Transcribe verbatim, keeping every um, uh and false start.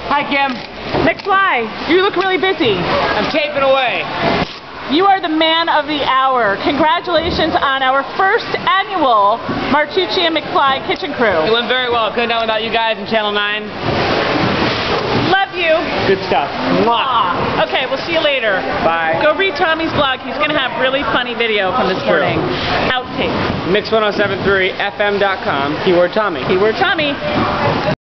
Hi, Kim. McFly, you look really busy. I'm taping away. You are the man of the hour. Congratulations on our first annual Martucci and McFly Kitchen Crew. It went very well. Couldn't have done without you guys and Channel nine. Love you. Good stuff. Mwah. Okay, we'll see you later. Bye. Go read Tommy's blog. He's going to have really funny video from this True. morning. Outtake. Mix ten seventy-three F M dot com. Keyword Tommy. Keyword Tommy.